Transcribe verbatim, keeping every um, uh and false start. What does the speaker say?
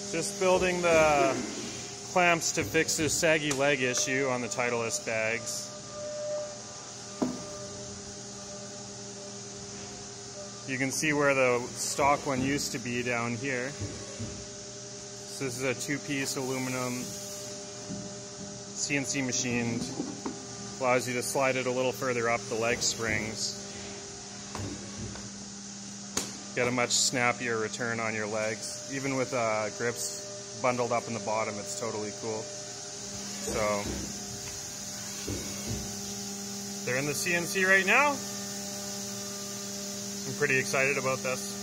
Just building the clamps to fix this saggy leg issue on the Titleist bags. You can see where the stock one used to be down here. So this is a two-piece aluminum C N C machined. Allows you to slide it a little further up the leg springs. Get a much snappier return on your legs. Even with uh, grips bundled up in the bottom, it's totally cool. So, they're in the C N C right now. I'm pretty excited about this.